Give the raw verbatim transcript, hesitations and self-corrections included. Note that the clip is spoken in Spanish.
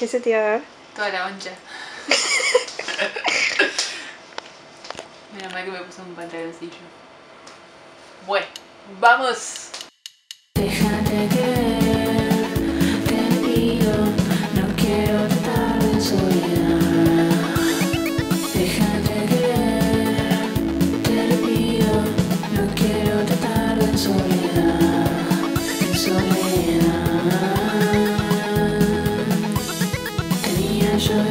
¿Qué se te iba a dar? Toda la mancha. Menos mal que me puse un pantaloncillo. Bueno, ¡vamos! Déjate querer, te pido, no quiero tratar en soledad. Déjate querer, te pido, no quiero tratar en soledad, en soledad. Tenía yo